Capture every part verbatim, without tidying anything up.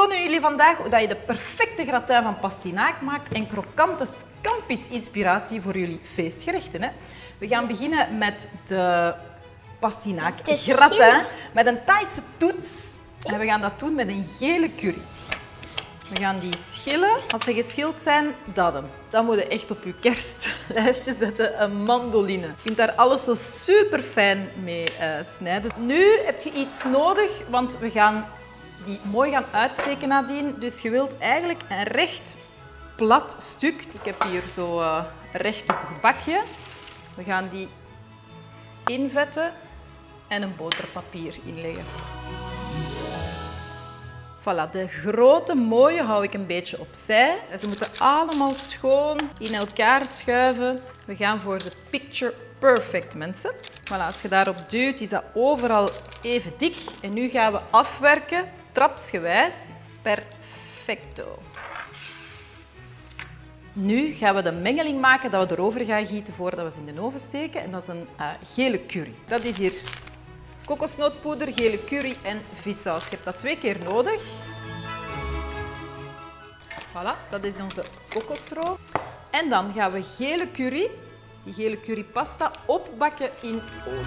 tonen jullie vandaag hoe je de perfecte gratin van pastinaak maakt en krokante scampis inspiratie voor jullie feestgerechten. Hè. We gaan beginnen met de pastinaak gratin met een Thaise toets. En we gaan dat doen met een gele curry. We gaan die schillen. Als ze geschild zijn, dat. Dan moet je echt op je kerstlijstje zetten een mandoline. Je kunt daar alles zo super fijn mee uh, snijden. Nu heb je iets nodig, want we gaan die mooi gaan uitsteken nadien. Dus je wilt eigenlijk een recht plat stuk. Ik heb hier zo uh, een rechthoekig bakje. We gaan die invetten en een boterpapier inleggen. Voilà, de grote mooie hou ik een beetje opzij. Ze moeten allemaal schoon in elkaar schuiven. We gaan voor de picture perfect, mensen. Voilà, als je daarop duwt, is dat overal even dik. En nu gaan we afwerken, trapsgewijs. Perfecto. Nu gaan we de mengeling maken dat we erover gaan gieten voordat we ze in de oven steken. En dat is een uh, gele curry. Dat is hier kokosnootpoeder, gele curry en vissaus. Je hebt dat twee keer nodig. Voilà, dat is onze kokosroom. En dan gaan we gele curry, die gele currypasta, opbakken in olie.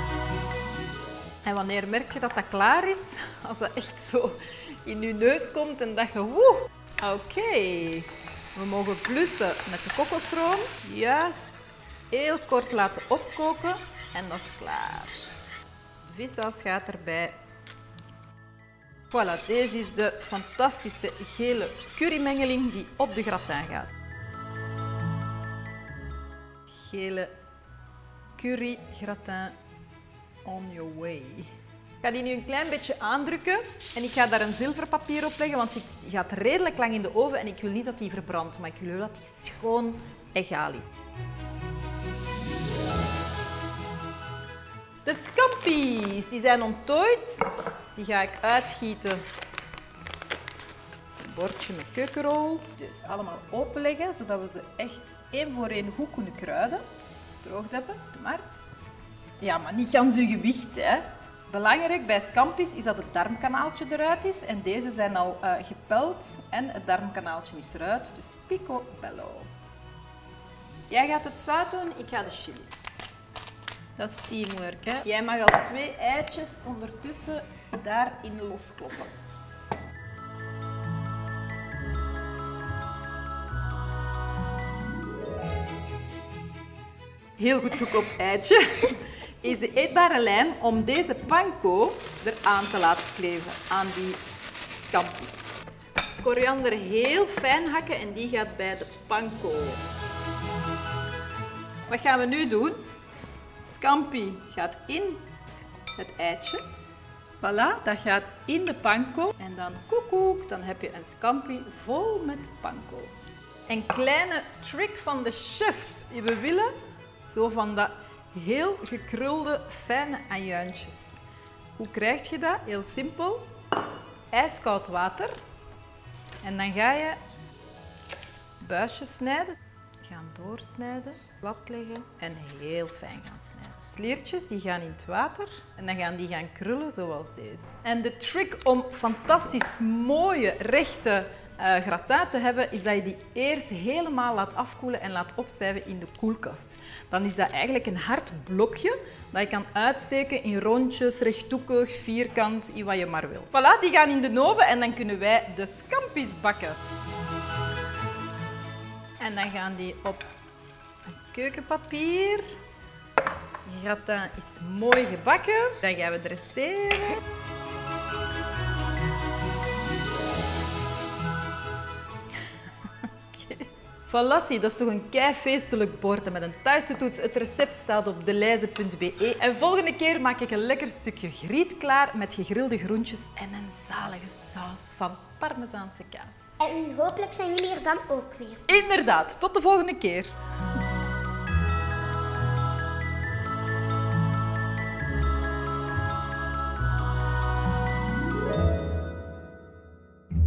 En wanneer merk je dat dat klaar is? Als dat echt zo in je neus komt en dat je woe. Oké, okay. We mogen blussen met de kokosroom. Juist heel kort laten opkoken en dat is klaar. Vissaus gaat erbij. Voilà, deze is de fantastische gele currymengeling die op de gratin gaat. Gele curry gratin on your way. Ik ga die nu een klein beetje aandrukken en ik ga daar een zilverpapier op leggen, want die gaat redelijk lang in de oven en ik wil niet dat die verbrandt, maar ik wil dat die schoon egaal is. De scampis, die zijn onttooid. Die ga ik uitgieten. Een bordje met keukenrol. Dus allemaal openleggen, zodat we ze echt één voor één goed kunnen kruiden. Droogd hebben, doe maar. Ja, maar niet gans uw gewicht, hè. Belangrijk bij scampis is dat het darmkanaaltje eruit is. En deze zijn al uh, gepeld en het darmkanaaltje is eruit. Dus picobello. Jij gaat het zout doen, ik ga de chili. Dat is teamwork, hè. Jij mag al twee eitjes ondertussen daarin loskloppen. Heel goed gekookt eitje is de eetbare lijm om deze panko eraan te laten kleven, aan die scampis. Koriander heel fijn hakken en die gaat bij de panko. Wat gaan we nu doen? Scampi gaat in het eitje. Voilà, dat gaat in de panko. En dan koekoek, dan heb je een scampi vol met panko. Een kleine trick van de chefs. We willen zo van dat heel gekrulde, fijne ajuintjes. Hoe krijg je dat? Heel simpel. Ijskoud water. En dan ga je buisjes snijden. Gaan doorsnijden, plat leggen en heel fijn gaan snijden. Sliertjes die gaan in het water en dan gaan die gaan krullen zoals deze. En de trick om fantastisch mooie, rechte uh, gratin te hebben, is dat je die eerst helemaal laat afkoelen en laat opstijven in de koelkast. Dan is dat eigenlijk een hard blokje dat je kan uitsteken in rondjes, rechthoekig, vierkant, in wat je maar wil. Voilà, die gaan in de oven en dan kunnen wij de scampis bakken. En dan gaan die op het keukenpapier. De gratin is mooi gebakken. Dan gaan we dresseren. Okay. Falassi, dat is toch een keifeestelijk bord met een Thaise toets. Het recept staat op deleize punt be. En volgende keer maak ik een lekker stukje griet klaar met gegrilde groentjes en een zalige saus van Parmezaanse kaas. En hopelijk zijn jullie er dan ook weer. Inderdaad, tot de volgende keer.